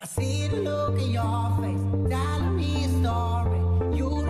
see the look in your face, telling me a story. You